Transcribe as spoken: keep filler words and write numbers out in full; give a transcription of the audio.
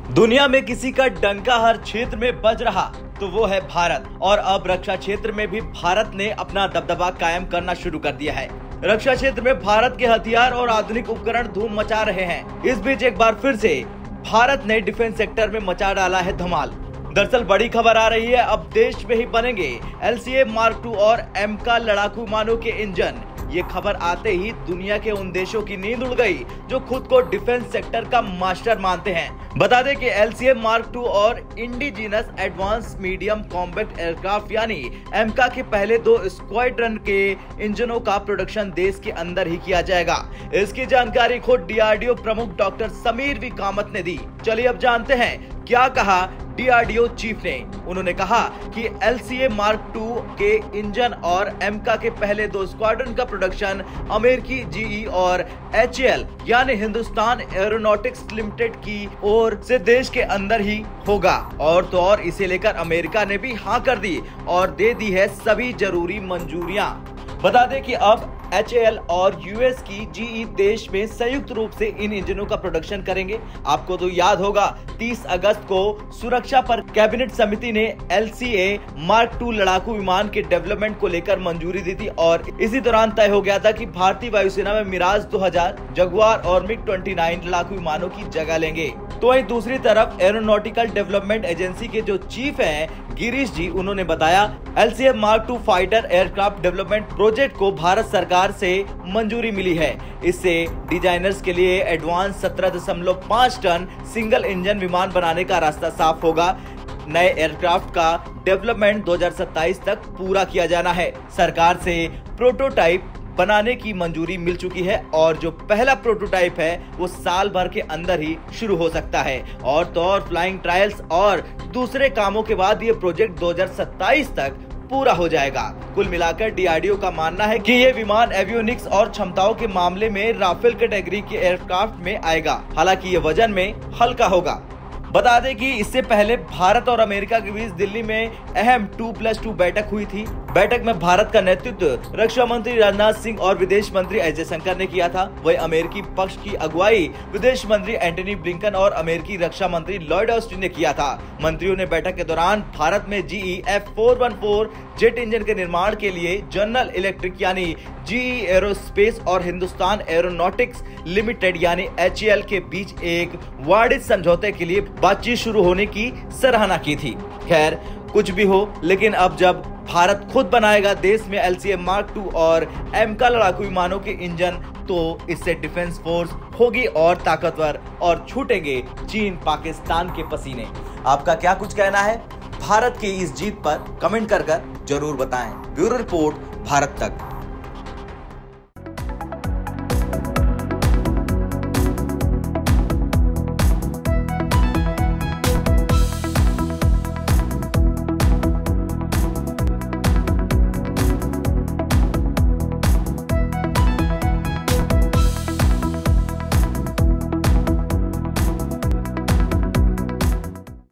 दुनिया में किसी का डंका हर क्षेत्र में बज रहा तो वो है भारत। और अब रक्षा क्षेत्र में भी भारत ने अपना दबदबा कायम करना शुरू कर दिया है। रक्षा क्षेत्र में भारत के हथियार और आधुनिक उपकरण धूम मचा रहे हैं। इस बीच एक बार फिर से भारत ने डिफेंस सेक्टर में मचा डाला है धमाल। दरअसल बड़ी खबर आ रही है, अब देश में ही बनेंगे L C A mark two और एमका लड़ाकू विमानों के इंजन। ये खबर आते ही दुनिया के उन देशों की नींद उड़ गई जो खुद को डिफेंस सेक्टर का मास्टर मानते हैं। बता दें कि L C A mark two और indigenous advanced medium combat aircraft यानी एमका के पहले दो स्क्वाड्रन के इंजनों का प्रोडक्शन देश के अंदर ही किया जाएगा। इसकी जानकारी खुद डी आर डी ओ प्रमुख डॉक्टर समीर वी कामत ने दी। चलिए अब जानते हैं क्या कहा D R D O chief ने। उन्होंने कहा कि L C A mark two के इंजन और एमका के पहले दो स्क्वाड्रन का प्रोडक्शन अमेरिकी जी ई और एच ए एल यानी हिंदुस्तान एरोनॉटिक्स लिमिटेड की ओर से देश के अंदर ही होगा। और तो और इसे लेकर अमेरिका ने भी हाँ कर दी और दे दी है सभी जरूरी मंजूरियां। बता दें कि अब एच ए एल और यू एस की जी ई देश में संयुक्त रूप से इन इंजनों का प्रोडक्शन करेंगे। आपको तो याद होगा तीस अगस्त को सुरक्षा पर कैबिनेट समिति ने L C A mark two लड़ाकू विमान के डेवलपमेंट को लेकर मंजूरी दी थी और इसी दौरान तय हो गया था कि भारतीय वायुसेना में मिराज दो हज़ार, जगुआर और मिग उनतीस लड़ाकू विमानों की जगह लेंगे। तो वहीं दूसरी तरफ एरोनॉटिकल डेवलपमेंट एजेंसी के जो चीफ हैं गिरीश जी, उन्होंने बताया L C A mark two fighter aircraft development project को भारत सरकार से मंजूरी मिली है। इससे डिजाइनर्स के लिए एडवांस सत्रह दशमलव पाँच टन सिंगल इंजन विमान बनाने का रास्ता साफ होगा। नए एयरक्राफ्ट का डेवलपमेंट दो हज़ार सत्ताईस तक पूरा किया जाना है। सरकार से प्रोटोटाइप बनाने की मंजूरी मिल चुकी है और जो पहला प्रोटोटाइप है वो साल भर के अंदर ही शुरू हो सकता है। और तो और फ्लाइंग ट्रायल्स और दूसरे कामों के बाद ये प्रोजेक्ट दो हज़ार सत्ताईस तक पूरा हो जाएगा। कुल मिलाकर डी आर डी ओ का मानना है कि ये विमान एवियोनिक्स और क्षमताओं के मामले में राफेल कैटेगरी के एयरक्राफ्ट में आएगा। हालांकि ये वजन में हल्का होगा। बता दें कि इससे पहले भारत और अमेरिका के बीच दिल्ली में अहम टू प्लस टू बैठक हुई थी। बैठक में भारत का नेतृत्व रक्षा मंत्री राजनाथ सिंह और विदेश मंत्री एस जयशंकर ने किया था। वही अमेरिकी पक्ष की अगुवाई विदेश मंत्री एंटनी ब्लिंकन और अमेरिकी रक्षा मंत्री लॉयड ऑस्टिन ने किया था। मंत्रियों ने बैठक के दौरान भारत में G E F four one four jet engine के निर्माण के लिए जनरल इलेक्ट्रिक यानी जी ई एरोस्पेस और हिंदुस्तान एरोनॉटिक्स लिमिटेड यानी एच ए एल के बीच एक वाणिज्य समझौते के लिए बातचीत शुरू होने की सराहना की थी। खैर कुछ भी हो, लेकिन अब जब भारत खुद बनाएगा देश में L C A mark two और एमका लड़ाकू विमानों के इंजन, तो इससे डिफेंस फोर्स होगी और ताकतवर और छूटेंगे चीन पाकिस्तान के पसीने। आपका क्या कुछ कहना है भारत की इस जीत पर? कमेंट कर कर जरूर बताएं। ब्यूरो रिपोर्ट, भारत तक।